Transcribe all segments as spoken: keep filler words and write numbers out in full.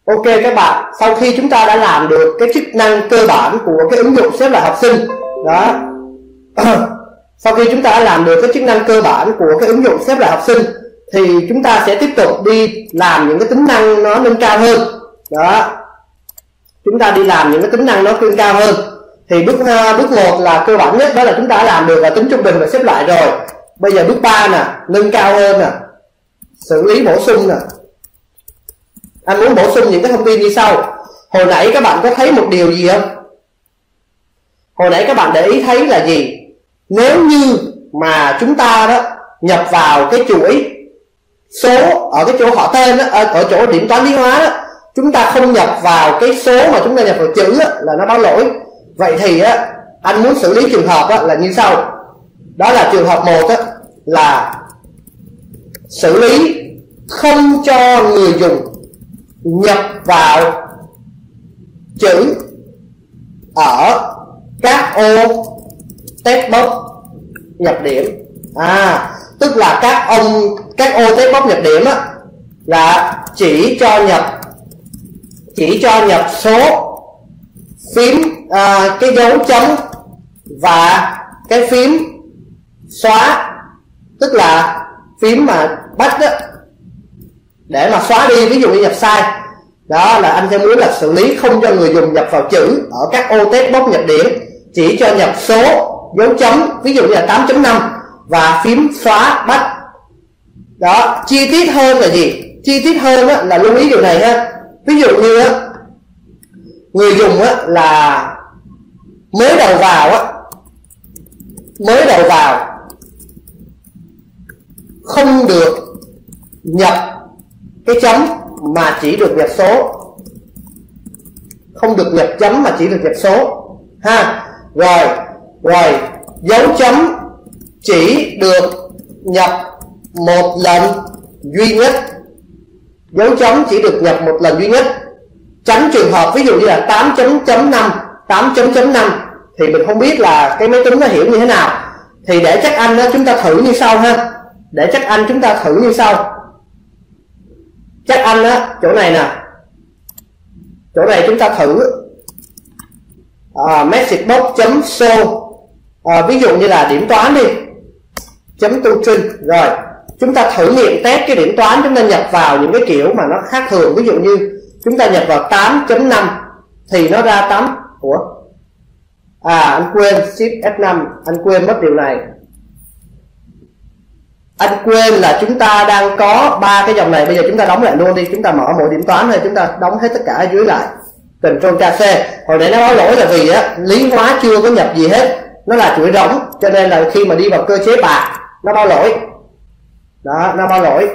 Ok các bạn, sau khi chúng ta đã làm được cái chức năng cơ bản của cái ứng dụng xếp loại học sinh đó, sau khi chúng ta đã làm được cái chức năng cơ bản của cái ứng dụng xếp loại học sinh thì chúng ta sẽ tiếp tục đi làm những cái tính năng nó nâng cao hơn đó. Chúng ta đi làm những cái tính năng nó nâng cao hơn thì bước bước một là cơ bản nhất, đó là chúng ta đã làm được là tính trung bình và xếp loại rồi. Bây giờ bước ba nè, nâng cao hơn nè, xử lý bổ sung nè. Anh muốn bổ sung những cái thông tin như sau. Hồi nãy các bạn có thấy một điều gì không? Hồi nãy các bạn để ý thấy là gì? Nếu như mà chúng ta đó nhập vào cái chuỗi số ở cái chỗ họ tên đó, ở chỗ điểm toán lý hóa đó, chúng ta không nhập vào cái số mà chúng ta nhập vào chữ đó, là nó báo lỗi. Vậy thì á, anh muốn xử lý trường hợp đó, là như sau. Đó là trường hợp một đó, là xử lý không cho người dùng nhập vào chữ ở các ô text box nhập điểm. À, tức là các ông các ô text box nhập điểm á, là chỉ cho nhập chỉ cho nhập số phím à, cái dấu chấm và cái phím xóa, tức là phím mà bắt đó, để mà xóa đi, ví dụ như nhập sai. Đó là anh sẽ muốn là xử lý không cho người dùng nhập vào chữ ở các ô text box nhập điểm, chỉ cho nhập số, dấu chấm, ví dụ như là tám chấm năm và phím xóa bắt. Đó, chi tiết hơn là gì? Chi tiết hơn á, là lưu ý điều này ha. Ví dụ như á, người dùng á, là mới đầu vào á, mới đầu vào không được nhập cái chấm mà chỉ được nhập số, không được nhập chấm mà chỉ được nhập số ha. Rồi rồi dấu chấm chỉ được nhập một lần duy nhất, dấu chấm chỉ được nhập một lần duy nhất. Tránh trường hợp ví dụ như là tám chấm năm, tám chấm năm thì mình không biết là cái máy tính nó hiểu như thế nào. Thì để chắc anh đó, chúng ta thử như sau ha. Để chắc anh chúng ta thử như sau. Chắc anh á, chỗ này nè, chỗ này chúng ta thử uh, message box chấm show, uh, ví dụ như là điểm toán đi, chấm to string. Rồi chúng ta thử nghiệm test cái điểm toán, chúng ta nhập vào những cái kiểu mà nó khác thường. Ví dụ như chúng ta nhập vào tám chấm năm thì nó ra tám. Ủa, à anh quên shift F năm, anh quên mất điều này. Anh quên là chúng ta đang có ba cái dòng này. Bây giờ chúng ta đóng lại luôn đi. Chúng ta mở mỗi điểm toán thôi, chúng ta đóng hết tất cả ở dưới lại. Ctrl K C. Hồi nãy nó báo lỗi là vì á, lý hóa chưa có nhập gì hết, nó là chuỗi rỗng, cho nên là khi mà đi vào cơ chế bạc nó báo lỗi. Đó, nó báo lỗi.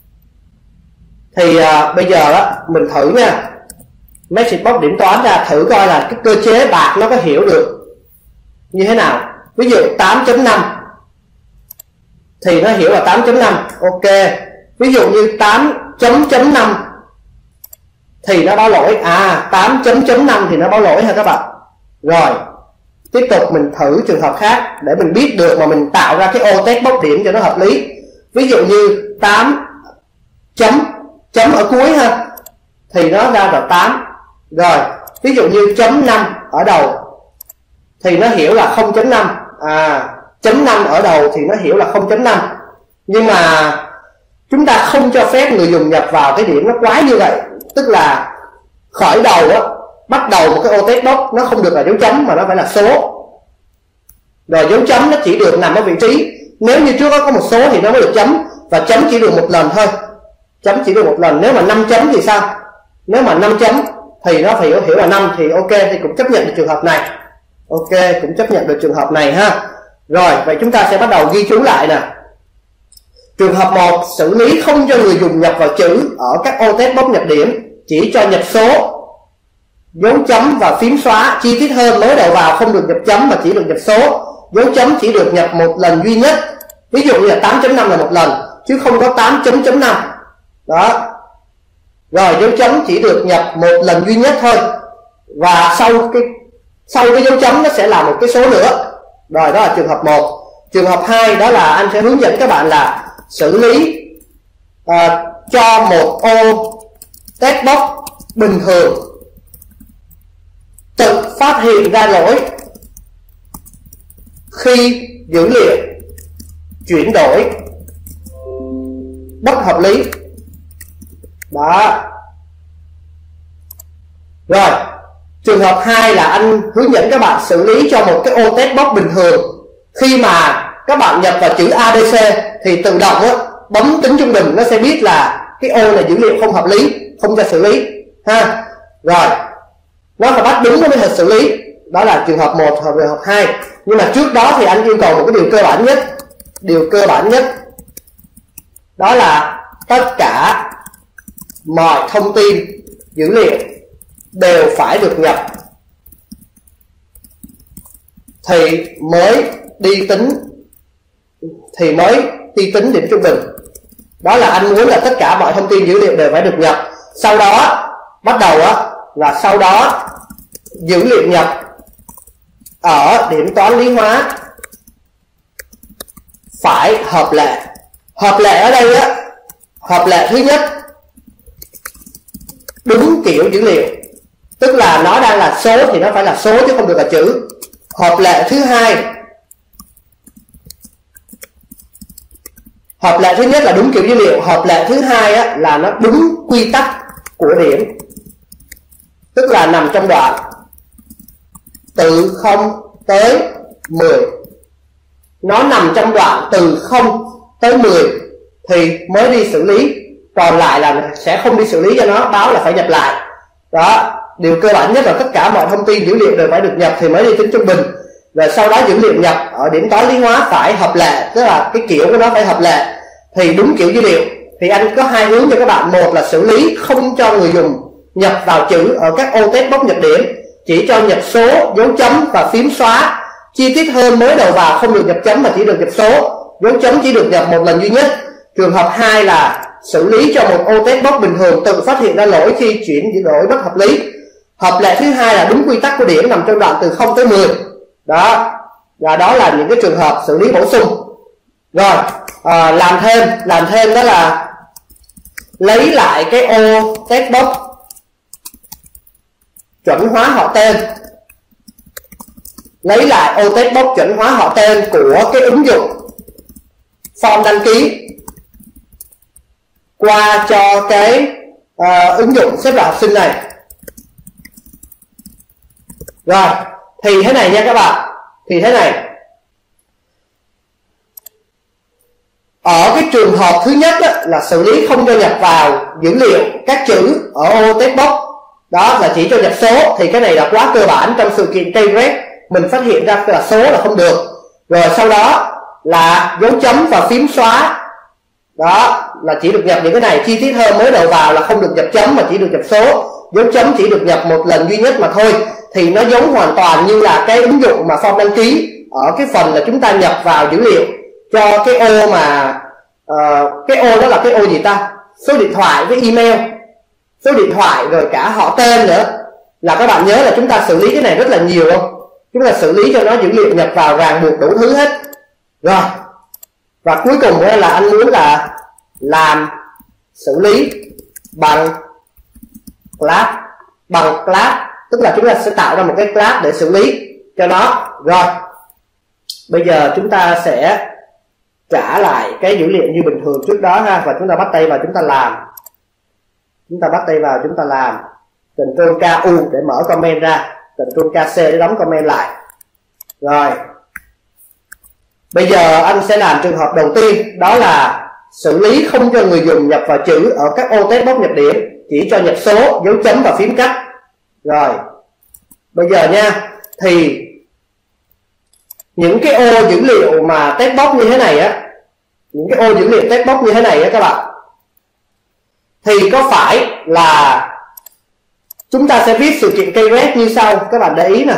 Thì à, bây giờ á, mình thử nha, message box điểm toán ra, thử coi là cái cơ chế bạc nó có hiểu được như thế nào. Ví dụ tám chấm năm thì nó hiểu là tám chấm năm. Ok. Ví dụ như tám chấm năm thì nó báo lỗi. À, tám chấm năm thì nó báo lỗi ha các bạn. Rồi tiếp tục mình thử trường hợp khác để mình biết được mà mình tạo ra cái ô text box điểm cho nó hợp lý. Ví dụ như tám chấm chấm ở cuối ha, thì nó ra là tám. Rồi ví dụ như chấm năm ở đầu thì nó hiểu là không chấm năm. À, chấm năm ở đầu thì nó hiểu là không chấm năm. Nhưng mà chúng ta không cho phép người dùng nhập vào cái điểm nó quái như vậy. Tức là khởi đầu á, bắt đầu một cái ô text box nó không được là dấu chấm mà nó phải là số. Rồi dấu chấm nó chỉ được nằm ở vị trí, nếu như trước đó có một số thì nó mới được chấm, và chấm chỉ được một lần thôi. Chấm chỉ được một lần. Nếu mà năm chấm thì sao? Nếu mà năm chấm thì nó phải hiểu, hiểu là năm thì ok, thì cũng chấp nhận được trường hợp này. Ok, cũng chấp nhận được trường hợp này ha. Rồi, vậy chúng ta sẽ bắt đầu ghi chú lại nè. Trường hợp một, xử lý không cho người dùng nhập vào chữ ở các ô text box nhập điểm, chỉ cho nhập số, dấu chấm và phím xóa. Chi tiết hơn, mới đầu vào không được nhập chấm mà chỉ được nhập số, dấu chấm chỉ được nhập một lần duy nhất. Ví dụ như là tám chấm năm là một lần, chứ không có tám chấm năm. Đó. Rồi dấu chấm chỉ được nhập một lần duy nhất thôi. Và sau cái sau cái dấu chấm nó sẽ là một cái số nữa. Rồi đó là trường hợp một. Trường hợp hai đó là anh sẽ hướng dẫn các bạn là xử lý uh, cho một ô text box bình thường tự phát hiện ra lỗi khi dữ liệu chuyển đổi bất hợp lý. Đó. Rồi, trường hợp hai là anh hướng dẫn các bạn xử lý cho một cái ô test box bình thường. Khi mà các bạn nhập vào chữ a bê xê thì tự động á, bấm tính trung bình nó sẽ biết là cái ô này dữ liệu không hợp lý, không cho xử lý ha. Rồi, nó phải bắt đúng nó mới thật xử lý. Đó là trường hợp một, trường hợp hai. Nhưng mà trước đó thì anh yêu cầu một cái điều cơ bản nhất. Điều cơ bản nhất đó là tất cả mọi thông tin dữ liệu đều phải được nhập thì mới đi tính thì mới đi tính điểm trung bình. Đó là anh muốn là tất cả mọi thông tin dữ liệu đều phải được nhập. Sau đó bắt đầu á là sau đó dữ liệu nhập ở điểm toán lý hóa phải hợp lệ. Hợp lệ ở đây á, hợp lệ thứ nhất đúng kiểu dữ liệu, tức là nó đang là số thì nó phải là số chứ không được là chữ. Hợp lệ thứ hai, hợp lệ thứ nhất là đúng kiểu dữ liệu. Hợp lệ thứ hai á, là nó đúng quy tắc của điểm, tức là nằm trong đoạn từ không tới mười. Nó nằm trong đoạn từ không tới mười thì mới đi xử lý, còn lại là sẽ không đi xử lý cho nó, báo là phải nhập lại. Đó, điều cơ bản nhất là tất cả mọi thông tin dữ liệu đều phải được nhập thì mới đi tính trung bình. Rồi sau đó dữ liệu nhập ở điểm toán lý hóa phải hợp lệ, tức là cái kiểu của nó phải hợp lệ thì đúng kiểu dữ liệu. Thì anh có hai hướng cho các bạn. Một là xử lý không cho người dùng nhập vào chữ ở các ô test box nhập điểm, chỉ cho nhập số, dấu chấm và phím xóa. Chi tiết hơn mới đầu vào không được nhập chấm mà chỉ được nhập số, dấu chấm chỉ được nhập một lần duy nhất. Trường hợp hai là xử lý cho một ô test box bình thường tự phát hiện ra lỗi khi chuyển dữ đổi bất hợp lý. Hợp lệ thứ hai là đúng quy tắc của điểm nằm trong đoạn từ không tới mười. Đó, và đó là những cái trường hợp xử lý bổ sung. Rồi, à, làm thêm, làm thêm đó là lấy lại cái ô test box chuẩn hóa họ tên. Lấy lại ô test box chuẩn hóa họ tên của cái ứng dụng form đăng ký qua cho cái uh, ứng dụng xếp loại học sinh này. Rồi, thì thế này nha các bạn. Thì thế này. Ở cái trường hợp thứ nhất á, là xử lý không cho nhập vào dữ liệu các chữ ở ô test box, đó là chỉ cho nhập số, thì cái này là quá cơ bản. Trong sự kiện K-Red mình phát hiện ra là số là không được. Rồi sau đó là dấu chấm và phím xóa, đó là chỉ được nhập những cái này. Chi tiết hơn mới đầu vào là không được nhập chấm mà chỉ được nhập số, dấu chấm chỉ được nhập một lần duy nhất mà thôi. Thì nó giống hoàn toàn như là cái ứng dụng mà form đăng ký ở cái phần là chúng ta nhập vào dữ liệu cho cái ô mà uh, cái ô đó là cái ô gì ta, số điện thoại với email, số điện thoại rồi cả họ tên nữa. Là các bạn nhớ là chúng ta xử lý cái này rất là nhiều không? Chúng ta xử lý cho nó dữ liệu nhập vào ràng buộc đủ thứ hết. Rồi, và cuối cùng là anh muốn là làm xử lý bằng class, bằng class, tức là chúng ta sẽ tạo ra một cái class để xử lý cho nó. Rồi, bây giờ chúng ta sẽ trả lại cái dữ liệu như bình thường trước đó ha, và chúng ta bắt tay vào chúng ta làm. Chúng ta bắt tay vào chúng ta làm. Ctrl K U để mở comment ra, Ctrl K C để đóng comment lại. Rồi, bây giờ anh sẽ làm trường hợp đầu tiên, đó là xử lý không cho người dùng nhập vào chữ ở các ô test box nhập điểm, chỉ cho nhập số, dấu chấm và phím cắt. Rồi, bây giờ nha, thì những cái ô dữ liệu mà test box như thế này á, những cái ô dữ liệu test box như thế này á các bạn, thì có phải là chúng ta sẽ viết sự kiện K-Red như sau. Các bạn để ý nè,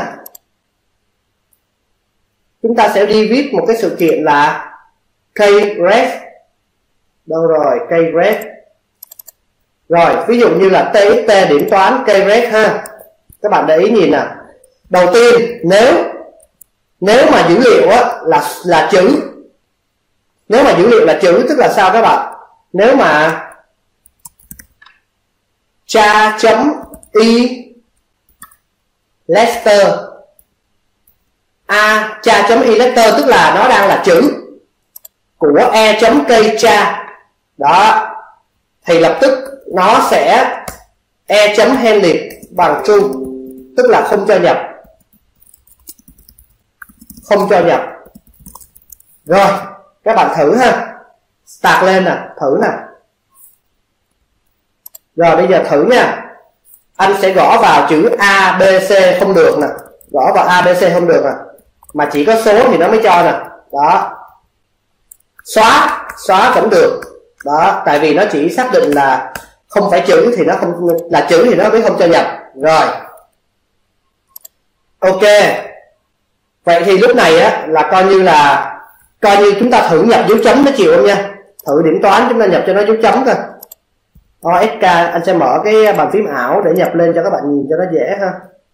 chúng ta sẽ đi viết một cái sự kiện là K-Red. Đâu rồi, K-Red. Rồi, ví dụ như là tê ích tê điểm toán K-Red ha. Các bạn để ý nhìn nè. Đầu tiên, nếu nếu mà dữ liệu á, là là chữ, nếu mà dữ liệu là chữ tức là sao các bạn? Nếu mà cha chấm y letter a cha chấm y letter, tức là nó đang là chữ của e chấm cây cha đó, thì lập tức nó sẽ e chấm hen liệt bằng true, tức là không cho nhập, không cho nhập. Rồi các bạn thử ha, start lên nè, thử nè. Rồi bây giờ thử nha, anh sẽ gõ vào chữ a bê xê không được nè, gõ vào a bê xê không được nè, mà chỉ có số thì nó mới cho nè. Đó, xóa xóa vẫn được đó, tại vì nó chỉ xác định là không phải chữ thì nó không là chữ thì nó mới không cho nhập. Rồi ok, vậy thì lúc này á là coi như là coi như chúng ta thử nhập dấu chấm nó chịu không nha. Thử điểm toán chúng ta nhập cho nó dấu chấm coi. o ét ca anh sẽ mở cái bàn phím ảo để nhập lên cho các bạn nhìn cho nó dễ ha.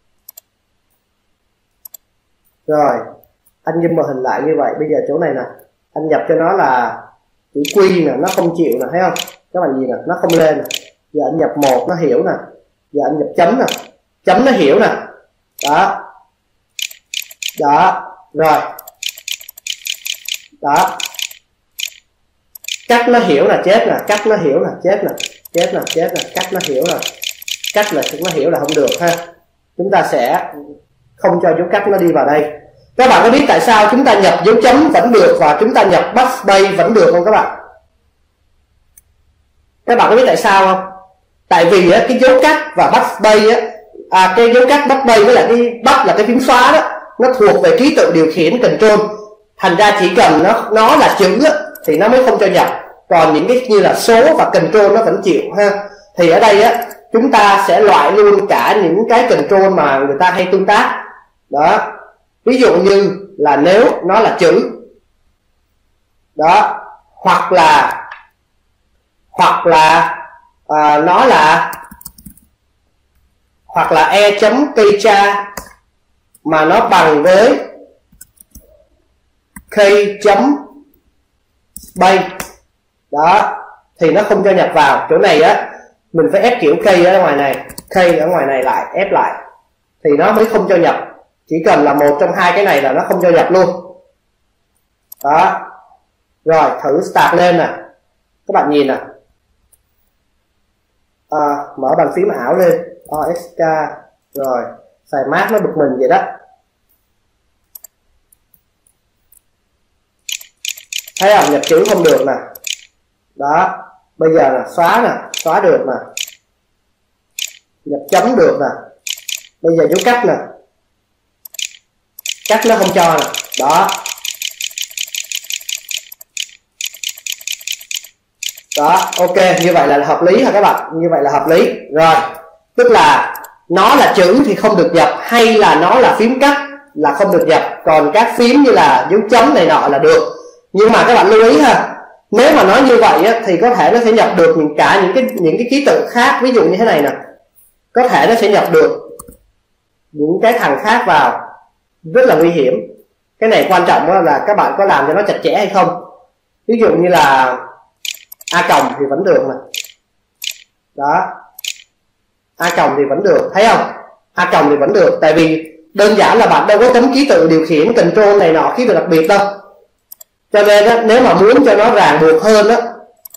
Rồi anh zoom màn hình lại như vậy. Bây giờ chỗ này nè, anh nhập cho nó là chữ Q nè, nó không chịu nè, thấy không các bạn nhìn nè, nó không lên nè. Giờ anh nhập một nó hiểu nè, giờ anh nhập chấm nè, chấm nó hiểu nè. Đó đó, rồi đó, cách nó hiểu là chết nè, cách nó hiểu là chết nè, chết nè, chết nè, cách nó hiểu là cách là nó hiểu là không được ha. Chúng ta sẽ không cho dấu cách nó đi vào đây. Các bạn có biết tại sao chúng ta nhập dấu chấm vẫn được và chúng ta nhập backspace vẫn được không các bạn? Các bạn có biết tại sao không? Tại vì á, cái dấu cắt và backspace á, à, cái dấu cắt backspace với lại cái back là cái phím xóa đó, nó thuộc về ký tự điều khiển control. Thành ra chỉ cần nó nó là chữ á, thì nó mới không cho nhập. Còn những cái như là số và control nó vẫn chịu ha. Thì ở đây á, chúng ta sẽ loại luôn cả những cái control mà người ta hay tương tác. Đó. Ví dụ như là nếu nó là chữ. Đó. Hoặc là hoặc là à, nó là hoặc là e chấm cây cha mà nó bằng với k chấm bay. Đó, thì nó không cho nhập vào. Chỗ này á mình phải ép kiểu k ở ngoài này, k ở ngoài này lại, ép lại thì nó mới không cho nhập. Chỉ cần là một trong hai cái này là nó không cho nhập luôn. Đó. Rồi thử start lên nè, các bạn nhìn nè, à, mở bàn phím ảo lên, o ét ca, rồi xài mát nó bực mình vậy đó. Thấy không, nhập chữ không được nè. Đó, bây giờ là xóa nè, xóa được nè, nhập chấm được nè, bây giờ dấu cách nè, cách nó không cho nè. Đó. Đó, ok, như vậy là hợp lý hả các bạn? Như vậy là hợp lý. Rồi, tức là nó là chữ thì không được nhập, hay là nó là phím cắt là không được nhập. Còn các phím như là dấu chấm này nọ là được. Nhưng mà các bạn lưu ý ha, nếu mà nói như vậy á, thì có thể nó sẽ nhập được những cả những cái những cái ký tự khác. Ví dụ như thế này nè, có thể nó sẽ nhập được những cái thằng khác vào, rất là nguy hiểm. Cái này quan trọng là các bạn có làm cho nó chặt chẽ hay không. Ví dụ như là a cộng thì vẫn được nè. Đó, a cộng thì vẫn được, thấy không? A cộng thì vẫn được, tại vì đơn giản là bạn đâu có chấm ký tự điều khiển control này nọ, ký tự đặc biệt đâu. Cho nên đó, nếu mà muốn cho nó ràng buộc hơn đó,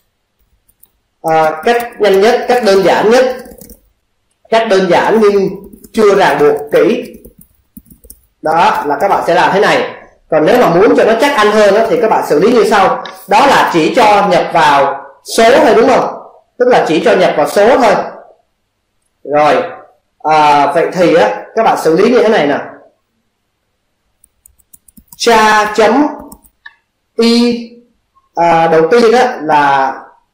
à, cách nhanh nhất, cách đơn giản nhất, cách đơn giản nhưng chưa ràng buộc kỹ, đó là các bạn sẽ làm thế này. Còn nếu mà muốn cho nó chắc ăn hơn đó, thì các bạn xử lý như sau. Đó là chỉ cho nhập vào số thôi, đúng không? Tức là chỉ cho nhập vào số thôi. Rồi, à, vậy thì á, các bạn xử lý như thế này nè. Cha chấm y, à, đầu tiên đó là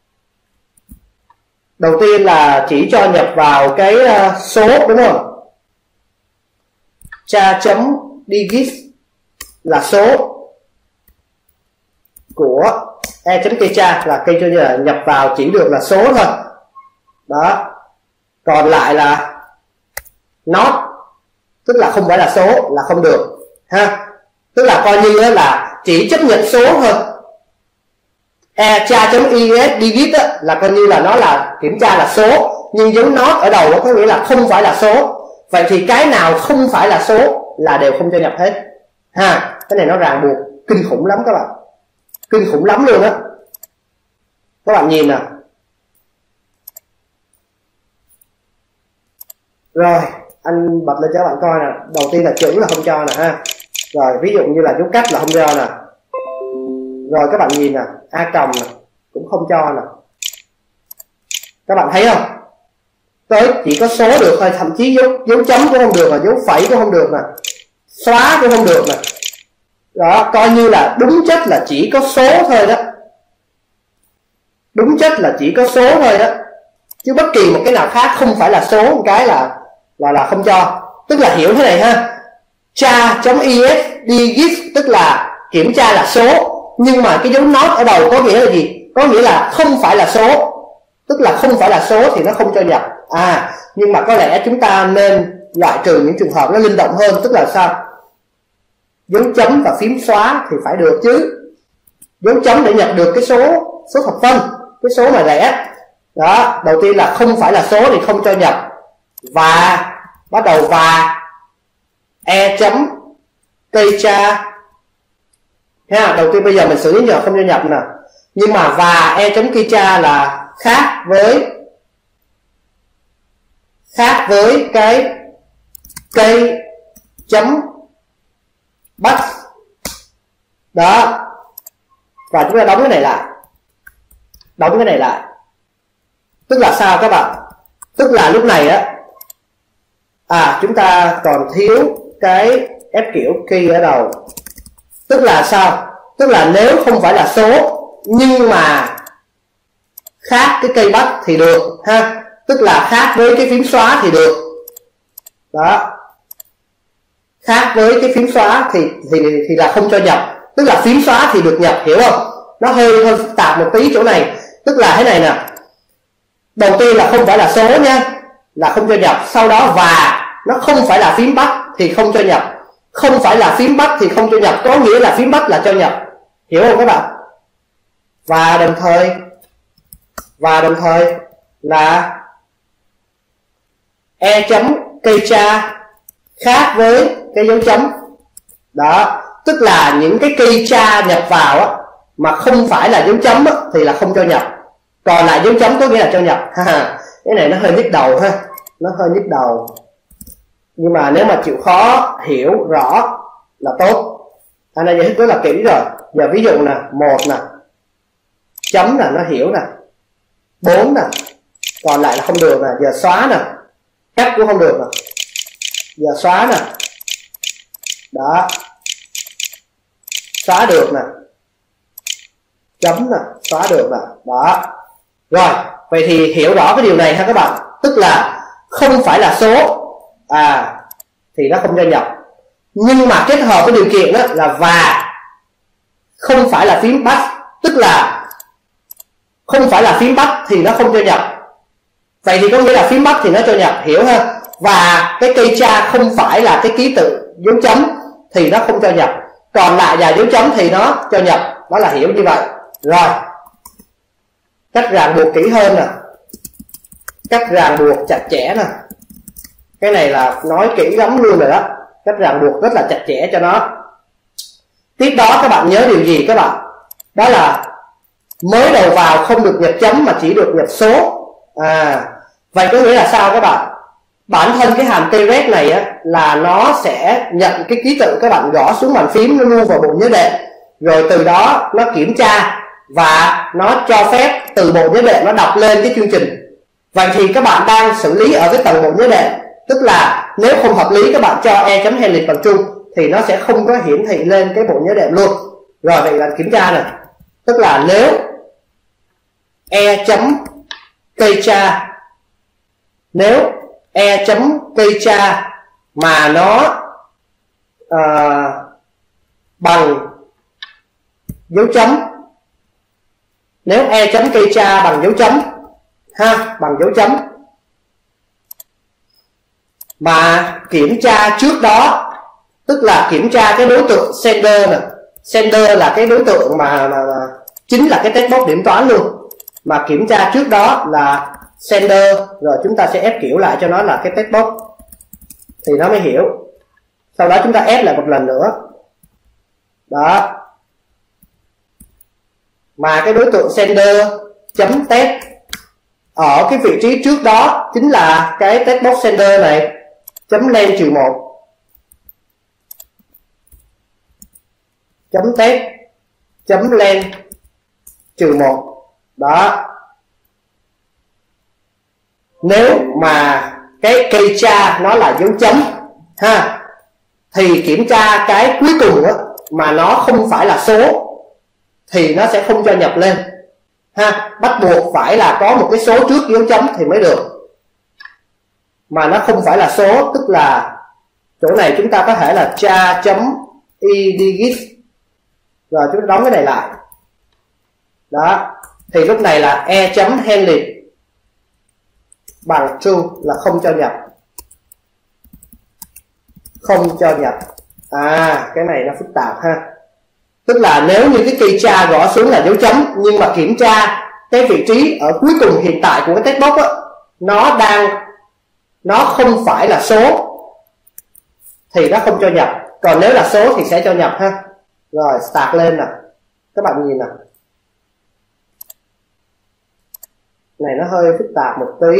đầu tiên là chỉ cho nhập vào cái uh, số, đúng không? Cha chấm digit là số của e chấm cây cha, là cây cho như là nhập vào chỉ được là số thôi. Đó. Còn lại là not, tức là không phải là số, là không được ha. Tức là coi như là chỉ chấp nhận số thôi. E cha chấm is digit là coi như là nó là kiểm tra là số, nhưng dấu not ở đầu có nghĩa là không phải là số. Vậy thì cái nào không phải là số là đều không cho nhập hết ha. Cái này nó ràng buộc kinh khủng lắm các bạn, kinh khủng lắm luôn á. Các bạn nhìn nè. Rồi anh bật lên cho các bạn coi nè. Đầu tiên là chữ là không cho nè ha. Rồi ví dụ như là dấu cách là không cho nè. Rồi các bạn nhìn nè, a còng nè cũng không cho nè. Các bạn thấy không? Tới chỉ có số được thôi, thậm chí dấu, dấu chấm cũng không được, mà dấu phẩy cũng không được nè, xóa cũng không được nè. Đó, coi như là đúng chất là chỉ có số thôi đó. Đúng chất là chỉ có số thôi đó. Chứ bất kỳ một cái nào khác không phải là số một cái là là là không cho. Tức là hiểu thế này ha. Tra.es digit tức là kiểm tra là số, nhưng mà cái dấu not ở đầu có nghĩa là gì? Có nghĩa là không phải là số. Tức là không phải là số thì nó không cho nhập. À, nhưng mà có lẽ chúng ta nên loại trừ những trường hợp nó linh động hơn. Tức là sao? Dấu chấm và phím xóa thì phải được chứ. Dấu chấm để nhập được cái số số thập phân, cái số mà rẻ. Đó, đầu tiên là không phải là số thì không cho nhập. Và bắt đầu và e chấm cây cha ha. Đầu tiên bây giờ mình xử lý giờ không cho nhập nè. Nhưng mà và e chấm cây cha là khác với khác với cái cây chấm bắt. Đó. Và chúng ta đóng cái này lại. Đóng cái này lại. Tức là sao các bạn? Tức là lúc này á, à chúng ta còn thiếu cái ép kiểu key ở đầu. Tức là sao? Tức là nếu không phải là số nhưng mà khác cái cây bắt thì được ha. Tức là khác với cái phím xóa thì được. Đó. Khác với cái phím xóa thì thì thì là không cho nhập. Tức là phím xóa thì được nhập, hiểu không? Nó hơi hơi phức tạp một tí chỗ này. Tức là thế này nè. Đầu tiên là không phải là số nha, là không cho nhập. Sau đó và nó không phải là phím bắt thì không cho nhập. Không phải là phím bắt thì không cho nhập, có nghĩa là phím bắt là cho nhập. Hiểu không các bạn? Và đồng thời Và đồng thời là e chấm cây cha khác với cái dấu chấm. Đó. Tức là những cái cây cha nhập vào á, mà không phải là dấu chấm á, thì là không cho nhập. Còn lại dấu chấm có nghĩa là cho nhập. Cái này nó hơi nhức đầu ha. Nó hơi nhức đầu. Nhưng mà nếu mà chịu khó hiểu rõ là tốt. Anh đã giải thích rất là kỹ rồi. Giờ ví dụ nè, một nè, chấm nè, nó hiểu nè, bốn nè, còn lại là không được nè. Giờ xóa nè, cắt cũng không được nè. Giờ xóa nè. Đó. Xóa được nè. Chấm nè, xóa được nè. Đó. Rồi, vậy thì hiểu rõ cái điều này ha các bạn. Tức là không phải là số à thì nó không cho nhập. Nhưng mà kết hợp với điều kiện đó là và không phải là phím bắt. Tức là không phải là phím bắt thì nó không cho nhập. Vậy thì có nghĩa là phím bắt thì nó cho nhập, hiểu ha? Và cái cây cha không phải là cái ký tự dấu chấm thì nó không cho nhập. Còn lại và dấu chấm thì nó cho nhập. Đó là hiểu như vậy. Rồi. Cách ràng buộc kỹ hơn nè. Cách ràng buộc chặt chẽ nè. Cái này là nói kỹ lắm luôn rồi đó. Cách ràng buộc rất là chặt chẽ cho nó. Tiếp đó các bạn nhớ điều gì các bạn? Đó là mới đầu vào không được nhập chấm mà chỉ được nhập số. À, vậy có nghĩa là sao các bạn? Bản thân cái hàm tret này á, là nó sẽ nhận cái ký tự các bạn gõ xuống bàn phím, nó lưu vào bộ nhớ đệm. Rồi từ đó nó kiểm tra và nó cho phép từ bộ nhớ đệm nó đọc lên cái chương trình. Vậy thì các bạn đang xử lý ở cái tầng bộ nhớ đệm. Tức là nếu không hợp lý các bạn cho e chấm helix bằng trung thì nó sẽ không có hiển thị lên cái bộ nhớ đệm luôn. Rồi vậy là kiểm tra này. Tức là nếu e chấm cây cha, nếu e chấm cây cha mà nó uh, bằng dấu chấm, nếu e chấm cây cha bằng dấu chấm ha, bằng dấu chấm mà kiểm tra trước đó, tức là kiểm tra cái đối tượng sender nè. Sender là cái đối tượng mà, mà, mà chính là cái text box điểm toán luôn, mà kiểm tra trước đó là sender, rồi chúng ta sẽ ép kiểu lại cho nó là cái text box thì nó mới hiểu. Sau đó chúng ta ép lại một lần nữa. Đó. Mà cái đối tượng sender chấm text ở cái vị trí trước đó chính là cái text box sender này chấm len trừ một chấm text chấm len trừ một. Đó. Nếu mà cái cây tra nó là dấu chấm ha, thì kiểm tra cái cuối cùng á, mà nó không phải là số thì nó sẽ không cho nhập lên ha. Bắt buộc phải là có một cái số trước dấu chấm thì mới được, mà nó không phải là số, tức là chỗ này chúng ta có thể là tra chấm edigit, rồi chúng ta đóng cái này lại. Đó. Thì lúc này là e chấm handle bằng true là không cho nhập, không cho nhập. À, cái này nó phức tạp ha. Tức là nếu như cái cây tra gõ xuống là dấu chấm, nhưng mà kiểm tra cái vị trí ở cuối cùng hiện tại của cái text box á, nó đang nó không phải là số thì nó không cho nhập. Còn nếu là số thì sẽ cho nhập ha. Rồi start lên nè, các bạn nhìn nè, này nó hơi phức tạp một tí.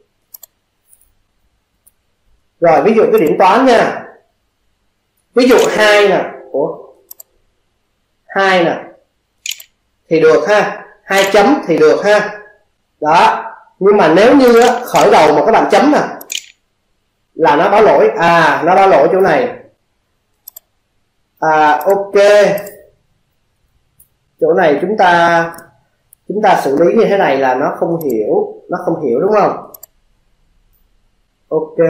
Rồi ví dụ cái điểm toán nha, ví dụ hai nè, ủa hai nè thì được ha, hai chấm thì được ha. Đó. Nhưng mà nếu như á, khởi đầu mà các bạn chấm nè là nó báo lỗi. À, nó báo lỗi chỗ này. À, ok, chỗ này chúng ta chúng ta xử lý như thế này là nó không hiểu, nó không hiểu đúng không? Ok.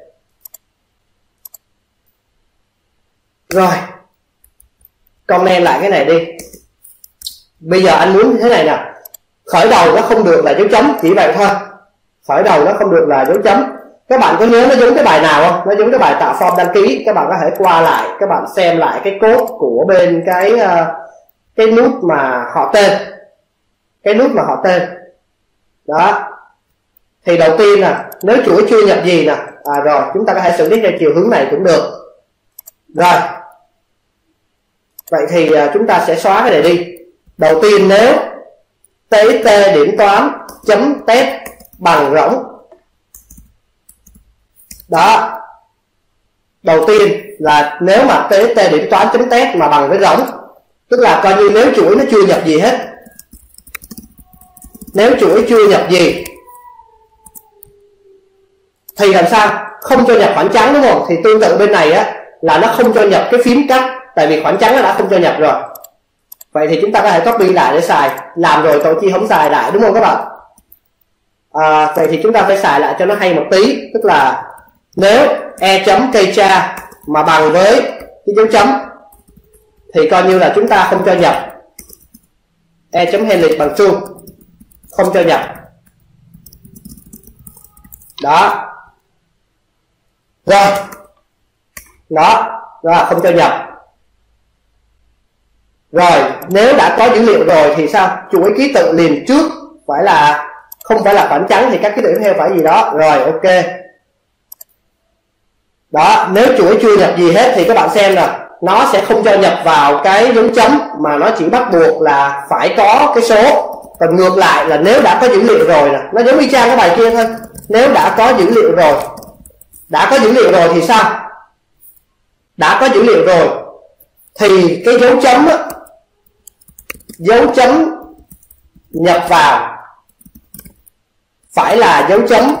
Rồi, comment lại cái này đi. Bây giờ anh muốn như thế này nè, khởi đầu nó không được là dấu chấm, chỉ vậy thôi. Khởi đầu nó không được là dấu chấm. Các bạn có nhớ nó giống cái bài nào không? Nó giống cái bài tạo form đăng ký. Các bạn có thể qua lại, các bạn xem lại cái code của bên cái cái nút mà họ tên, cái nút mà họ tên. Đó. Thì đầu tiên nè, nếu chuỗi chưa nhập gì nè, à rồi chúng ta có thể xử lý theo chiều hướng này cũng được. Rồi. Vậy thì chúng ta sẽ xóa cái này đi. Đầu tiên nếu txt điểm toán chấm test bằng rỗng. Đó. Đầu tiên là nếu mà txt điểm toán chấm test mà bằng với rỗng, tức là coi như nếu chuỗi nó chưa nhập gì hết. Nếu chuỗi chưa nhập gì thì làm sao? Không cho nhập khoảng trắng đúng không? Thì tương tự bên này á là nó không cho nhập cái phím cắt, tại vì khoảng trắng nó đã không cho nhập rồi. Vậy thì chúng ta có thể copy lại để xài. Làm rồi tội chi không xài lại đúng không các bạn? À, vậy thì chúng ta phải xài lại cho nó hay một tí. Tức là nếu e chấm cây tra mà bằng với cái dấu chấm thì coi như là chúng ta không cho nhập. E chấm handle bằng true, không cho nhập. Đó. Rồi. Đó. Đó, không cho nhập. Rồi, nếu đã có dữ liệu rồi thì sao? Chuỗi ký tự liền trước phải là không phải là khoảng trắng thì các ký tự tiếp theo phải gì đó. Rồi, ok. Đó, nếu chuỗi chưa nhập gì hết thì các bạn xem nè, nó sẽ không cho nhập vào cái dấu chấm mà nó chỉ bắt buộc là phải có cái số. Còn ngược lại là nếu đã có dữ liệu rồi nè, nó giống y chang cái bài kia thôi. Nếu đã có dữ liệu rồi, đã có dữ liệu rồi thì sao? Đã có dữ liệu rồi thì cái dấu chấm á, dấu chấm nhập vào phải là dấu chấm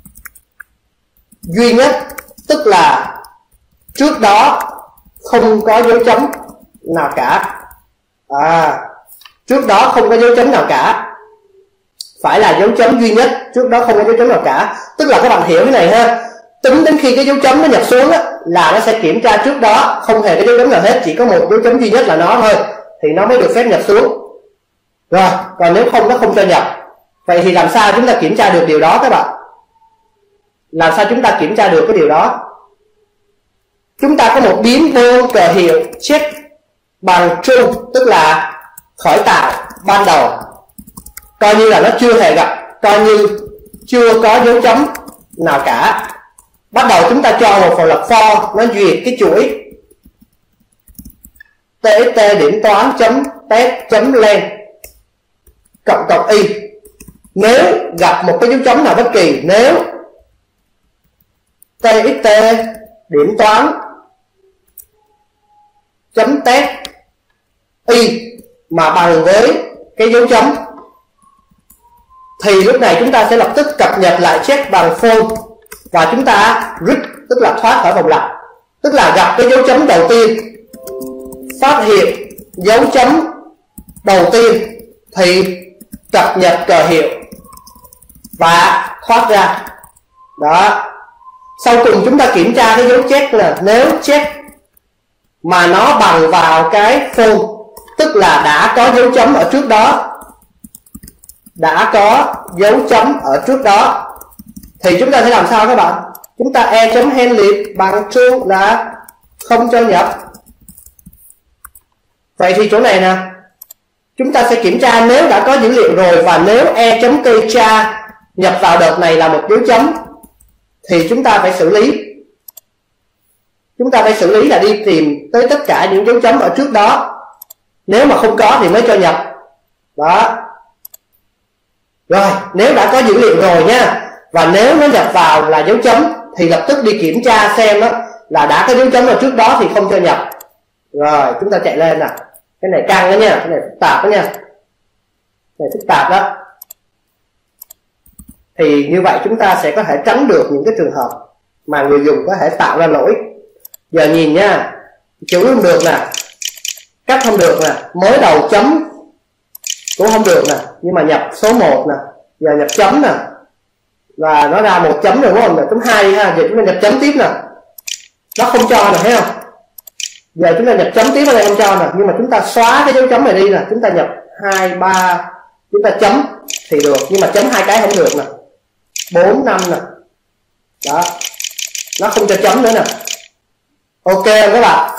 duy nhất, tức là trước đó không có dấu chấm nào cả. À, trước đó không có dấu chấm nào cả, phải là dấu chấm duy nhất, trước đó không có dấu chấm nào cả. Tức là các bạn hiểu cái này ha, tính đến khi cái dấu chấm nó nhập xuống á, là nó sẽ kiểm tra trước đó không hề có dấu chấm nào hết, chỉ có một dấu chấm duy nhất là nó thôi thì nó mới được phép nhập xuống. Rồi, còn nếu không nó không cho nhập. Vậy thì làm sao chúng ta kiểm tra được điều đó các bạn? Làm sao chúng ta kiểm tra được cái điều đó? Chúng ta có một biến vô cờ hiệu check bằng true, tức là khởi tạo ban đầu, coi như là nó chưa hề gặp, coi như chưa có dấu chấm nào cả. Bắt đầu chúng ta cho một phần lập for nó duyệt cái chuỗi txt điểm toán chấm test chấm len cộng cộng y. Nếu gặp một cái dấu chấm nào bất kỳ, nếu txt điểm toán chấm test y mà bằng với cái dấu chấm, thì lúc này chúng ta sẽ lập tức cập nhật lại check bằng false và chúng ta rút, tức là thoát khỏi vòng lặp. Tức là gặp cái dấu chấm đầu tiên, phát hiện dấu chấm đầu tiên thì cập nhật cờ hiệu và thoát ra. Đó. Sau cùng chúng ta kiểm tra cái dấu check là nếu check mà nó bằng vào cái false, tức là đã có dấu chấm ở trước đó, đã có dấu chấm ở trước đó, thì chúng ta sẽ làm sao các bạn? Chúng ta e.handlet bằng true là không cho nhập. Vậy thì chỗ này nè, chúng ta sẽ kiểm tra nếu đã có dữ liệu rồi, và nếu e.cây tra nhập vào đợt này là một dấu chấm thì chúng ta phải xử lý. Chúng ta phải xử lý là đi tìm tới tất cả những dấu chấm ở trước đó. Nếu mà không có thì mới cho nhập. Đó. Rồi, nếu đã có dữ liệu rồi nha, và nếu nó nhập vào là dấu chấm thì lập tức đi kiểm tra xem đó là đã có dấu chấm ở trước đó thì không cho nhập. Rồi, chúng ta chạy lên nè. Cái này căng đó nha, cái này phức tạp đó nha. Cái này phức tạp đó. Thì như vậy chúng ta sẽ có thể tránh được những cái trường hợp mà người dùng có thể tạo ra lỗi. Giờ nhìn nha, chữ không được nè, cách không được nè, mới đầu chấm cũng không được nè, nhưng mà nhập số một nè, giờ nhập chấm nè, và nó ra một chấm rồi đúng không? Nhập chấm hai ha, giờ chúng ta nhập chấm tiếp nè, nó không cho nè, thấy không? Giờ chúng ta nhập chấm tiếp ở đây không cho nè, nhưng mà chúng ta xóa cái dấu chấm này đi nè, chúng ta nhập hai ba, chúng ta chấm thì được, nhưng mà chấm hai cái không được nè, bốn năm nè, đó, nó không cho chấm nữa nè. Ok các bạn.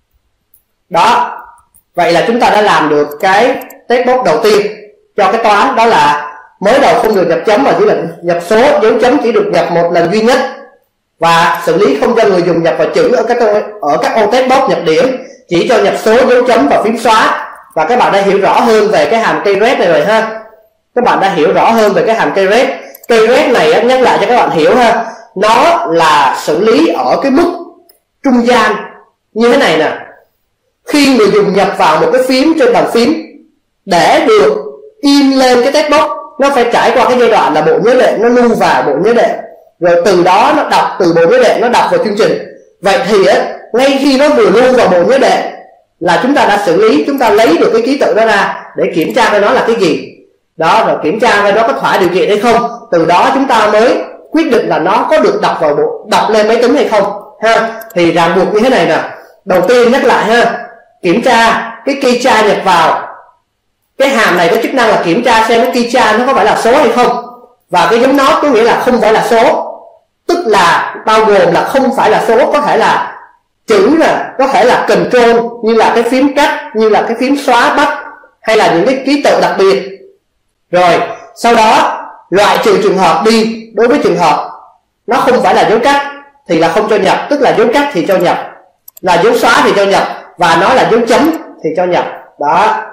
Đó. Vậy là chúng ta đã làm được cái text box đầu tiên cho cái toán, đó là mới đầu không được nhập chấm mà chỉ là nhập số, dấu chấm chỉ được nhập một lần duy nhất, và xử lý không cho người dùng nhập vào chữ ở các ở các ô text box nhập điểm, chỉ cho nhập số, dấu chấm và phím xóa. Và các bạn đã hiểu rõ hơn về cái hàm cây red này rồi ha. Các bạn đã hiểu rõ hơn về cái hàm cây red. Cây red này nhắc lại cho các bạn hiểu ha, nó là xử lý ở cái mức trung gian như thế này nè. Khi người dùng nhập vào một cái phím trên bàn phím, để được in lên cái text box, nó phải trải qua cái giai đoạn là bộ nhớ đệm nó lưu vào bộ nhớ đệm, rồi từ đó nó đọc từ bộ nhớ đệm nó đọc vào chương trình. Vậy thì á, ngay khi nó vừa lưu vào bộ nhớ đệm là chúng ta đã xử lý, chúng ta lấy được cái ký tự đó ra để kiểm tra coi nó là cái gì. Đó, rồi kiểm tra coi nó có thỏa điều kiện hay không. Từ đó chúng ta mới quyết định là nó có được đọc vào bộ đọc lên máy tính hay không ha. Thì ràng buộc như thế này nè. Đầu tiên nhắc lại ha, kiểm tra cái key tra nhập vào. Cái hàm này có chức năng là kiểm tra xem cái key tra nó có phải là số hay không. Và cái dấu nốt có nghĩa là không phải là số, tức là bao gồm là không phải là số, có thể là chữ nè, có thể là control như là cái phím cắt, như là cái phím xóa bắt, hay là những cái ký tự đặc biệt. Rồi sau đó loại trừ trường hợp đi. Đối với trường hợp nó không phải là dấu cắt thì là không cho nhập, tức là dấu cắt thì cho nhập, là dấu xóa thì cho nhập, và nó là dấu chấm thì cho nhập. Đó.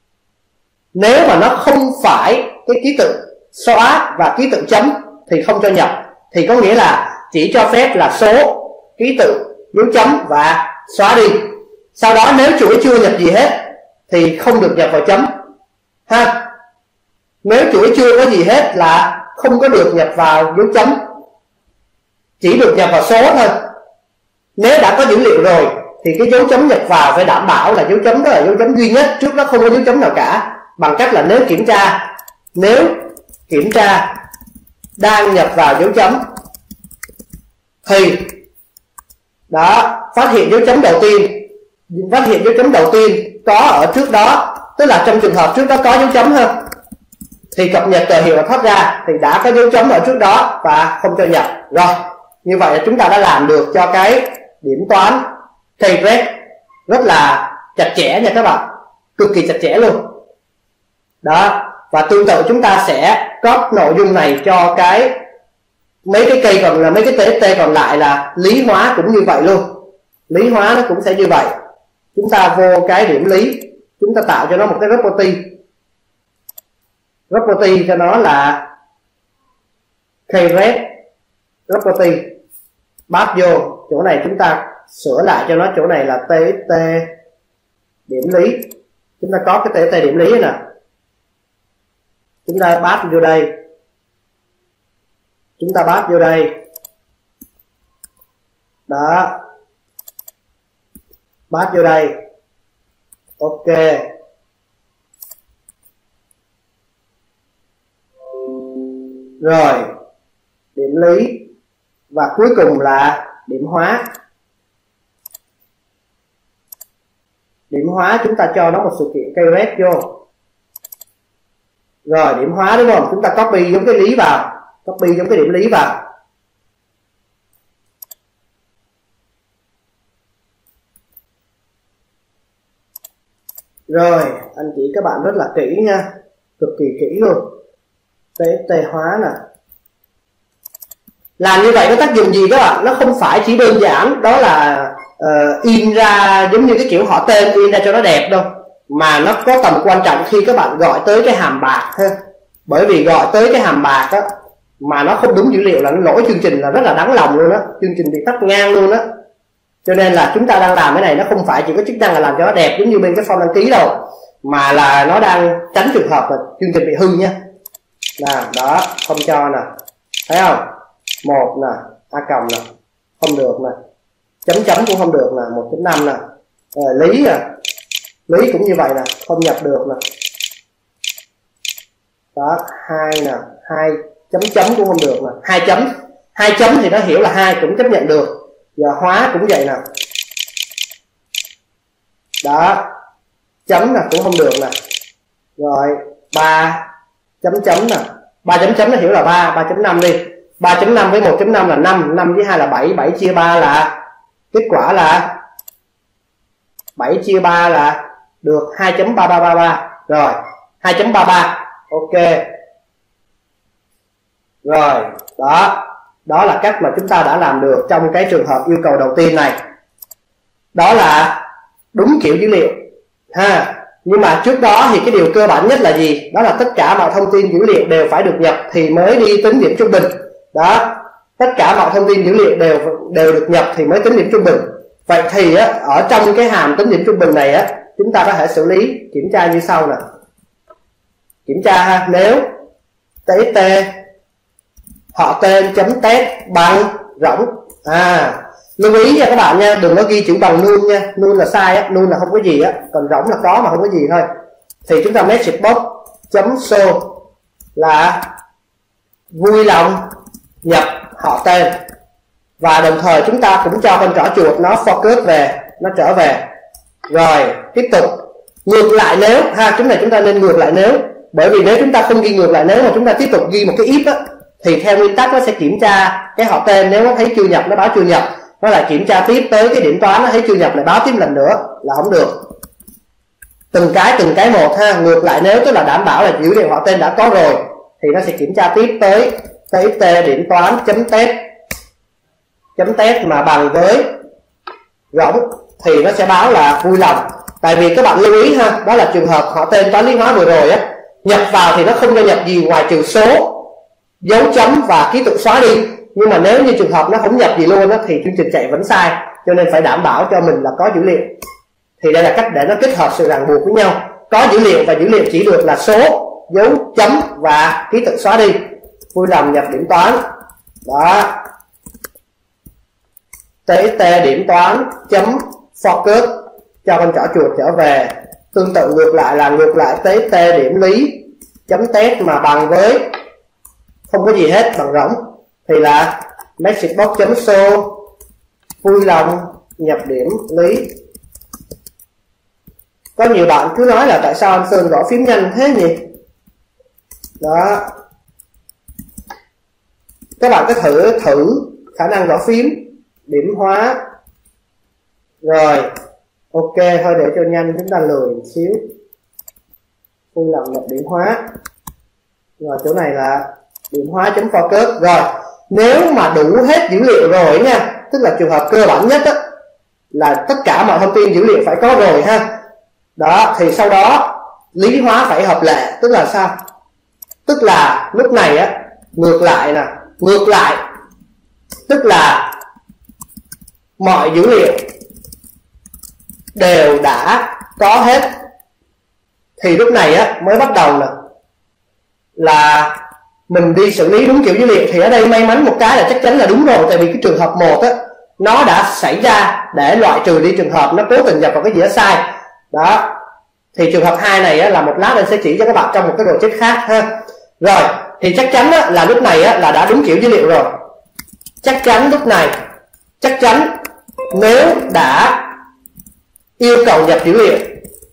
Nếu mà nó không phải cái ký tự xóa và ký tự chấm thì không cho nhập, thì có nghĩa là chỉ cho phép là số, ký tự, dấu chấm và xóa đi. Sau đó nếu chuỗi chưa nhập gì hết thì không được nhập vào chấm ha. Nếu chuỗi chưa có gì hết là không có được nhập vào dấu chấm, chỉ được nhập vào số thôi. Nếu đã có dữ liệu rồi thì cái dấu chấm nhập vào phải đảm bảo là dấu chấm đó là dấu chấm duy nhất, trước đó không có dấu chấm nào cả, bằng cách là nếu kiểm tra nếu kiểm tra đang nhập vào dấu chấm thì đó, phát hiện dấu chấm đầu tiên, phát hiện dấu chấm đầu tiên có ở trước đó, tức là trong trường hợp trước đó có dấu chấm hơn, thì cập nhật tờ hiệu và thoát ra thì đã có dấu chấm ở trước đó và không cho nhập. Rồi, như vậy là chúng ta đã làm được cho cái điểm toán K-red rất là chặt chẽ nha các bạn, cực kỳ chặt chẽ luôn. Đó, Và tương tự chúng ta sẽ copy nội dung này cho cái mấy cái cây còn là mấy cái tê ích tê còn lại là lý hóa cũng như vậy luôn. Lý hóa nó cũng sẽ như vậy. Chúng ta vô cái điểm lý, chúng ta tạo cho nó một cái property. Property cho nó là kret property. Bắt vô chỗ này chúng ta sửa lại cho nó, chỗ này là tê ích tê điểm lý. Chúng ta có cái tê ích tê điểm lý nè. Chúng ta bắt vô đây. Chúng ta bắt vô đây. Đó. Bắt vô đây. Ok. Rồi. Điểm lý. Và cuối cùng là điểm hóa. Điểm hóa chúng ta cho nó một sự kiện cây red vô. Rồi điểm hóa đúng không? Chúng ta copy giống cái lý vào. Copy giống cái điểm lý vào. Rồi anh chỉ các bạn rất là kỹ nha. Cực kỳ kỹ luôn. tê ích tê hóa nè. Làm như vậy có tác dụng gì các bạn? Nó không phải chỉ đơn giản đó là uh, in ra giống như cái kiểu họ tên in ra cho nó đẹp đâu, mà nó có tầm quan trọng khi các bạn gọi tới cái hàm bạc ha. Bởi vì gọi tới cái hàm bạc á mà nó không đúng dữ liệu là nó lỗi chương trình là rất là đáng lòng luôn á, chương trình bị tắt ngang luôn á. Cho nên là chúng ta đang làm cái này nó không phải chỉ có chức năng là làm cho nó đẹp giống như bên cái form đăng ký đâu, mà là nó đang tránh trường hợp là chương trình bị hư nha. Nè đó, không cho nè, thấy không? Một nè, a cộng nè, không được nè, chấm chấm cũng không được nè, một chấm năm nè. Rồi, lý nè, lý cũng như vậy nè, không nhập được nè. Đó, hai nè, hai chấm chấm cũng không được nè, hai chấm, hai chấm thì nó hiểu là hai cũng chấp nhận được. Giờ hóa cũng vậy nè. Đó, chấm nè cũng không được nè. Rồi, ba chấm chấm nè, ba chấm chấm nó hiểu là ba, ba chấm năm đi. ba chấm năm với một chấm năm là năm, năm với hai là bảy, bảy chia ba là kết quả là bảy chia ba là được hai chấm ba ba ba ba. Rồi, hai chấm ba ba. Ok. Rồi, đó. Đó là cách mà chúng ta đã làm được trong cái trường hợp yêu cầu đầu tiên này. Đó là đúng kiểu dữ liệu ha. Nhưng mà trước đó thì cái điều cơ bản nhất là gì? Đó là tất cả mọi thông tin dữ liệu đều phải được nhập thì mới đi tính điểm trung bình. Đó, tất cả mọi thông tin dữ liệu đều đều được nhập thì mới tính điểm trung bình. Vậy thì á, ở trong cái hàm tính điểm trung bình này á, chúng ta có thể xử lý kiểm tra như sau nè. Kiểm tra ha, nếu txt họ tên chấm test bằng rỗng. À, lưu ý nha các bạn nha, đừng có ghi chữ bằng null nha, null là sai á, null là không có gì á, còn rỗng là có mà không có gì thôi. Thì chúng ta message box chấm show là vui lòng nhập họ tên, và đồng thời chúng ta cũng cho con trỏ chuột nó focus về, nó trở về. Rồi tiếp tục ngược lại nếu ha, chúng này chúng ta nên ngược lại nếu, bởi vì nếu chúng ta không ghi ngược lại nếu mà chúng ta tiếp tục ghi một cái if á, thì theo nguyên tắc nó sẽ kiểm tra cái họ tên, nếu nó thấy chưa nhập nó báo chưa nhập, nó lại kiểm tra tiếp tới cái điểm toán nó thấy chưa nhập lại báo tiếp lần nữa là không được. Từng cái từng cái một ha. Ngược lại nếu tức là đảm bảo là dữ liệu họ tên đã có rồi thì nó sẽ kiểm tra tiếp tới txt điểm toán chấm test chấm test mà bằng với rỗng thì nó sẽ báo là vui lòng. Tại vì các bạn lưu ý ha, đó là trường hợp họ tên toán lý hóa vừa rồi á, nhập vào thì nó không cho nhập gì ngoài trừ số, dấu chấm và ký tự xóa đi. Nhưng mà nếu như trường hợp nó không nhập gì luôn á thì chương trình chạy vẫn sai, cho nên phải đảm bảo cho mình là có dữ liệu. Thì đây là cách để nó kết hợp sự ràng buộc với nhau, có dữ liệu và dữ liệu chỉ được là số, dấu chấm và ký tự xóa đi. Vui lòng nhập điểm toán. Đó, txt điểm toán chấm focus cho con trỏ chuột trở về. Tương tự ngược lại là ngược lại txt điểm lý chấm test mà bằng với không có gì hết, bằng rỗng, thì là message box chấm show vui lòng nhập điểm lý. Có nhiều bạn cứ nói là tại sao anh Sơn gõ phím nhanh thế nhỉ? Đó, các bạn có thử thử khả năng gõ phím điểm hóa. Rồi ok, thôi để cho nhanh chúng ta lười một xíu. Vui lòng nhập điểm hóa. Rồi chỗ này là điểm hóa chấm focus. Rồi nếu mà đủ hết dữ liệu rồi nha, tức là trường hợp cơ bản nhất á, là tất cả mọi thông tin dữ liệu phải có rồi ha. Đó, thì sau đó lý hóa phải hợp lệ, tức là sao? Tức là lúc này á, ngược lại nè, ngược lại tức là mọi dữ liệu đều đã có hết, thì lúc này á mới bắt đầu nè là mình đi xử lý đúng kiểu dữ liệu. Thì ở đây may mắn một cái là chắc chắn là đúng rồi, tại vì cái trường hợp một á nó đã xảy ra để loại trừ đi trường hợp nó cố tình nhập vào cái gì đó sai. Đó, thì trường hợp hai này á, là một lát anh sẽ chỉ cho các bạn trong một cái project khác ha. Rồi thì chắc chắn á, là lúc này á, là đã đúng kiểu dữ liệu rồi. Chắc chắn lúc này, chắc chắn nếu đã yêu cầu nhập dữ liệu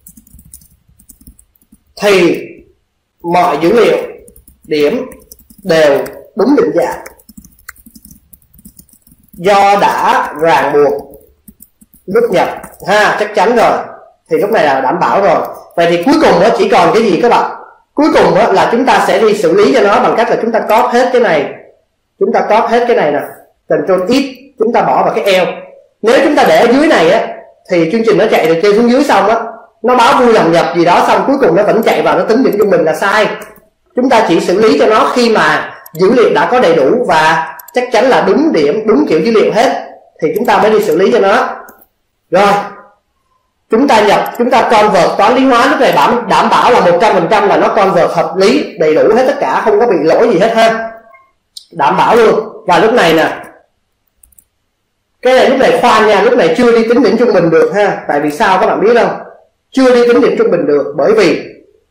thì mọi dữ liệu điểm đều đúng định dạng, do đã ràng buộc lúc nhập ha. Chắc chắn rồi, thì lúc này là đảm bảo rồi. Vậy thì cuối cùng nó chỉ còn cái gì các bạn? Cuối cùng đó là chúng ta sẽ đi xử lý cho nó bằng cách là chúng ta copy hết cái này, chúng ta copy hết cái này nè, Ctrl X, chúng ta bỏ vào cái eo. Nếu chúng ta để ở dưới này á thì chương trình nó chạy từ trên xuống dưới xong á, nó báo vui lòng nhập gì đó xong cuối cùng nó vẫn chạy vào nó tính điểm trung bình là sai. Chúng ta chỉ xử lý cho nó khi mà dữ liệu đã có đầy đủ và chắc chắn là đúng điểm, đúng kiểu dữ liệu hết, thì chúng ta mới đi xử lý cho nó. Rồi chúng ta nhập, chúng ta convert toán lý hóa, lúc này đảm, đảm bảo là một trăm phần trăm là nó convert hợp lý, đầy đủ hết tất cả, không có bị lỗi gì hết ha, đảm bảo luôn. Và lúc này nè, cái này lúc này khoan nha, lúc này chưa đi tính điểm trung bình được ha. Tại vì sao các bạn biết không? Chưa đi tính điểm trung bình được bởi vì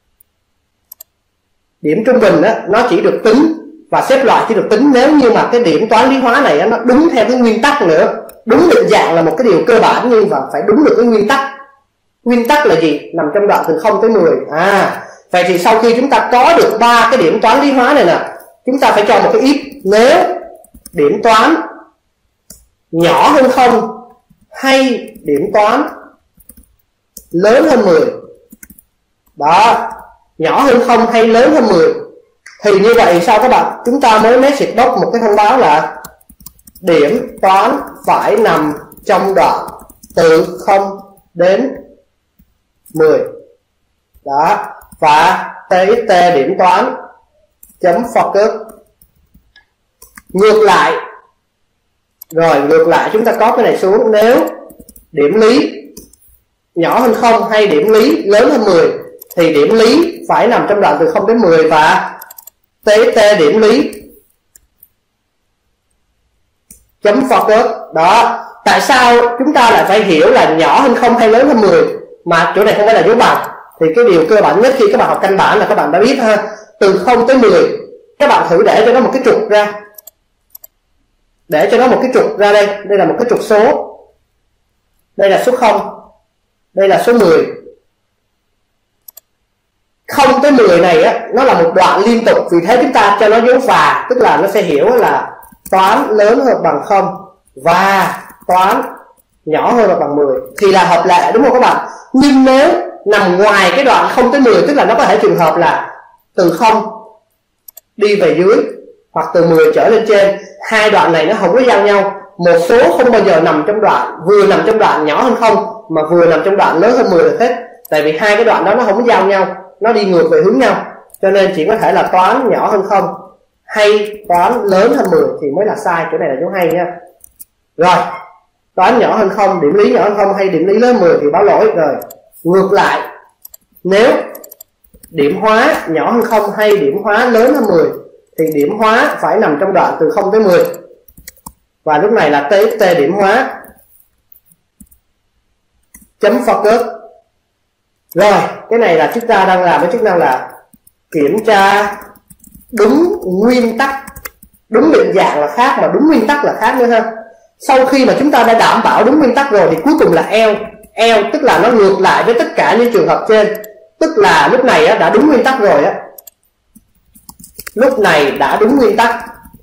điểm trung bình đó, nó chỉ được tính và xếp loại chỉ được tính nếu như mà cái điểm toán lý hóa này nó đúng theo cái nguyên tắc nữa. Đúng định dạng là một cái điều cơ bản, nhưng mà phải đúng được cái nguyên tắc. Nguyên tắc là gì? Nằm trong đoạn từ không tới mười. À, vậy thì sau khi chúng ta có được ba cái điểm toán lý hóa này nè, chúng ta phải cho một cái if nếu điểm toán nhỏ hơn không hay điểm toán lớn hơn mười. Đó, nhỏ hơn không hay lớn hơn mười. Thì như vậy sao các bạn? Chúng ta mới message doc một cái thông báo là điểm toán phải nằm trong đoạn từ không đến mười. Đó, và txt điểm toán chấm focus. Ngược lại, rồi ngược lại chúng ta có cái này xuống, nếu điểm lý nhỏ hơn không hay điểm lý lớn hơn mười thì điểm lý phải nằm trong đoạn từ không đến mười và txt điểm lý chấm focus. Đó, tại sao chúng ta lại phải hiểu là nhỏ hơn không hay lớn hơn mười mà chỗ này không phải là dấu bằng? Thì cái điều cơ bản nhất khi các bạn học căn bản là các bạn đã biết ha. Từ không tới mười các bạn thử để cho nó một cái trục ra, để cho nó một cái trục ra đây. Đây là một cái trục số, đây là số không, đây là số mười. Không tới mười này á, nó là một đoạn liên tục, vì thế chúng ta cho nó dấu và, tức là nó sẽ hiểu là toán lớn hơn bằng không và toán nhỏ hơn hoặc bằng mười thì là hợp lệ, đúng không các bạn? Nhưng nếu nằm ngoài cái đoạn không tới mười, tức là nó có thể trường hợp là từ không đi về dưới hoặc từ mười trở lên trên, hai đoạn này nó không có giao nhau. Một số không bao giờ nằm trong đoạn vừa nằm trong đoạn nhỏ hơn không mà vừa nằm trong đoạn lớn hơn mười được hết, tại vì hai cái đoạn đó nó không có giao nhau, nó đi ngược về hướng nhau, cho nên chỉ có thể là toán nhỏ hơn không hay toán lớn hơn mười thì mới là sai. Chỗ này là dấu hay nha. Rồi, toán nhỏ hơn không, điểm lý nhỏ hơn không hay điểm lý lớn mười thì báo lỗi. Rồi ngược lại, nếu điểm hóa nhỏ hơn không hay điểm hóa lớn hơn mười thì điểm hóa phải nằm trong đoạn từ không tới mười và lúc này là txt điểm hóa chấm focus. Rồi cái này là chúng ta đang làm với chức năng là kiểm tra đúng nguyên tắc. Đúng định dạng là khác mà đúng nguyên tắc là khác nữa ha. Sau khi mà chúng ta đã đảm bảo đúng nguyên tắc rồi thì cuối cùng là else. Else tức là nó ngược lại với tất cả những trường hợp trên, tức là lúc này đã đúng nguyên tắc rồi á, lúc này đã đúng nguyên tắc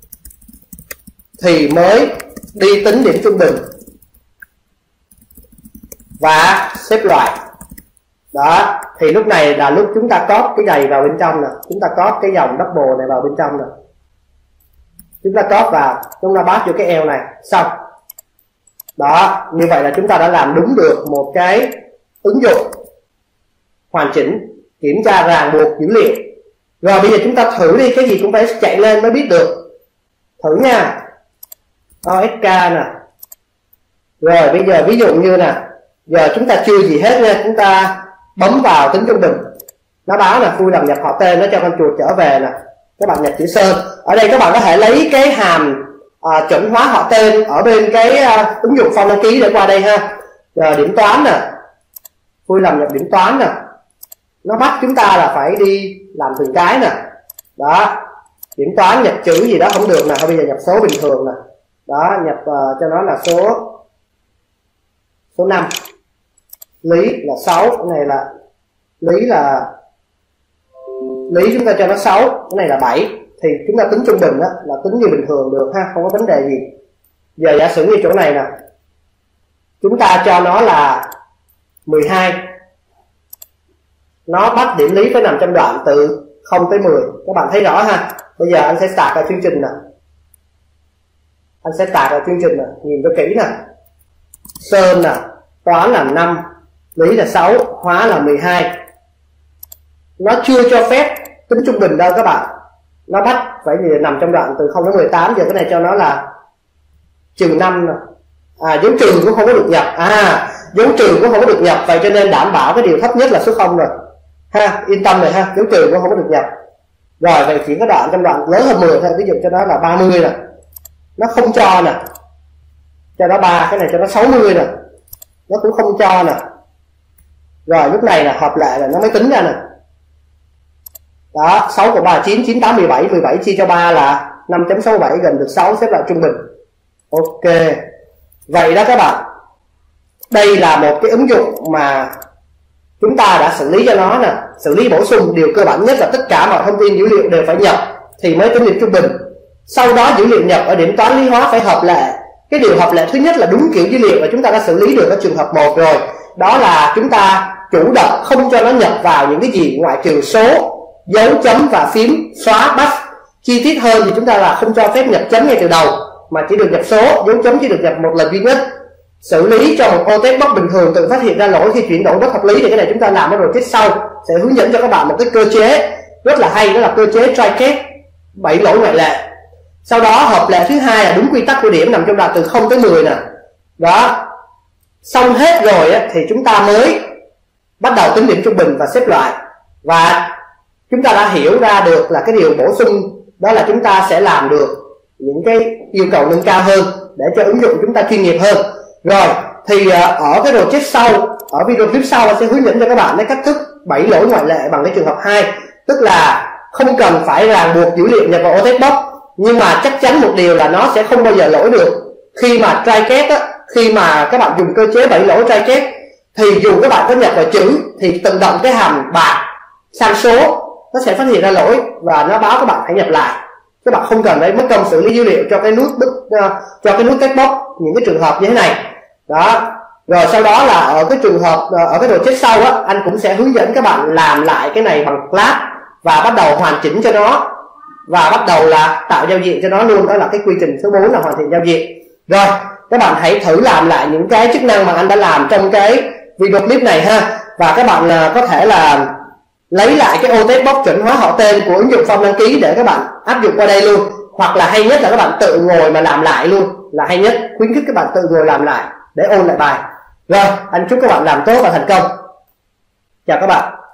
thì mới đi tính điểm trung bình và xếp loại. Đó, thì lúc này là lúc chúng ta copy cái này vào bên trong nè, chúng ta copy cái dòng double này vào bên trong nè, chúng ta copy vào, chúng ta bắt vô cái eo này, xong. Đó, như vậy là chúng ta đã làm đúng được một cái ứng dụng hoàn chỉnh kiểm tra ràng buộc dữ liệu. Rồi bây giờ chúng ta thử đi, cái gì cũng phải chạy lên mới biết được. Thử nha, o ét ca nè. Rồi bây giờ ví dụ như nè, giờ chúng ta chưa gì hết nha, chúng ta bấm vào tính trung bình, nó báo là vui lòng nhập họ tên, nó cho con chuột trở về nè, các bạn nhập chữ Sơn. Ở đây các bạn có thể lấy cái hàm à, chuẩn hóa họ tên ở bên cái à, ứng dụng form đăng ký để qua đây ha. Giờ điểm toán nè, vui lòng nhập điểm toán nè, nó bắt chúng ta là phải đi làm từng cái nè. Đó, điểm toán nhập chữ gì đó không được nè, thôi bây giờ nhập số bình thường nè. Đó, nhập uh, cho nó là số số năm, lý là sáu, cái này là lý là lý chúng ta cho nó sáu, cái này là bảy, thì chúng ta tính trung bình đó là tính như bình thường được ha, không có vấn đề gì. Giờ giả sử như chỗ này nè, chúng ta cho nó là mười hai, nó bắt điểm lý phải nằm trong đoạn từ không tới mười, các bạn thấy rõ ha. Bây giờ anh sẽ start ở chương trình nè, anh sẽ start ở chương trình nè, nhìn cho kỹ nè. Sơn nè, toán là năm, lý là sáu, hóa là mười hai. Nó chưa cho phép tính trung bình đâu các bạn, nó bắt phải nằm trong đoạn từ không đến mười tám. Giờ cái này cho nó là trừ năm nè, à dấu trừ cũng không có được nhập, à dấu trừ cũng không có được nhập, vậy cho nên đảm bảo cái điều thấp nhất là số không rồi ha, yên tâm rồi ha, dấu trừ cũng không có được nhập. Rồi vậy chỉ có đoạn trong đoạn lớn hơn mười thôi, ví dụ cho nó là ba mươi nè, nó không cho nè, cho nó ba, cái này cho nó sáu mươi nè, nó cũng không cho nè. Rồi lúc này là hợp lệ là nó mới tính ra nè. Đó, sáu cộng ba là chín, chín, tám, mười bảy, mười bảy chia cho ba là năm chấm sáu bảy, gần được sáu, xếp loại trung bình. Ok, vậy đó các bạn, đây là một cái ứng dụng mà chúng ta đã xử lý cho nó nè, xử lý bổ sung. Điều cơ bản nhất là tất cả mọi thông tin dữ liệu đều phải nhập thì mới tính điểm trung bình. Sau đó dữ liệu nhập ở điểm toán lý hóa phải hợp lệ. Cái điều hợp lệ thứ nhất là đúng kiểu dữ liệu mà chúng ta đã xử lý được ở trường hợp một rồi, đó là chúng ta chủ động không cho nó nhập vào những cái gì ngoại trừ số, dấu chấm và phím xóa bắt. Chi tiết hơn thì chúng ta là không cho phép nhập chấm ngay từ đầu, mà chỉ được nhập số, dấu chấm chỉ được nhập một lần duy nhất. Xử lý cho một ô text box bình thường tự phát hiện ra lỗi khi chuyển đổi bất hợp lý, thì cái này chúng ta làm ở rồi tiết sau sẽ hướng dẫn cho các bạn một cái cơ chế rất là hay, đó là cơ chế try catch bảy lỗi ngoại lệ. Sau đó hợp lệ thứ hai là đúng quy tắc của điểm nằm trong đoạn từ không tới mười nè. Đó, xong hết rồi á, thì chúng ta mới bắt đầu tính điểm trung bình và xếp loại. Và chúng ta đã hiểu ra được là cái điều bổ sung đó là chúng ta sẽ làm được những cái yêu cầu nâng cao hơn để cho ứng dụng chúng ta chuyên nghiệp hơn. Rồi thì ở cái project sau, ở video clip sau sẽ hướng dẫn cho các bạn cái cách thức bảy lỗi ngoại lệ bằng cái trường hợp hai, tức là không cần phải ràng buộc dữ liệu nhập vào ô text box, nhưng mà chắc chắn một điều là nó sẽ không bao giờ lỗi được. Khi mà try catch á, khi mà các bạn dùng cơ chế bảy lỗi try catch thì dù các bạn có nhập vào chữ thì tự động cái hàm bạc sang số nó sẽ phát hiện ra lỗi và nó báo các bạn phải nhập lại. Các bạn không cần phải mất công xử lý dữ liệu cho cái nút uh, cho cái nút text box những cái trường hợp như thế này. Đó. Rồi sau đó là ở cái trường hợp ở cái project sau á, anh cũng sẽ hướng dẫn các bạn làm lại cái này bằng class và bắt đầu hoàn chỉnh cho nó và bắt đầu là tạo giao diện cho nó luôn. Đó là cái quy trình số bốn là hoàn thiện giao diện. Rồi các bạn hãy thử làm lại những cái chức năng mà anh đã làm trong cái video clip này ha, và các bạn uh, có thể là lấy lại cái ô text box chuẩn hóa họ tên của ứng dụng form đăng ký để các bạn áp dụng qua đây luôn, hoặc là hay nhất là các bạn tự ngồi mà làm lại luôn là hay nhất. Khuyến khích các bạn tự ngồi làm lại để ôn lại bài. Rồi anh chúc các bạn làm tốt và thành công. Chào các bạn.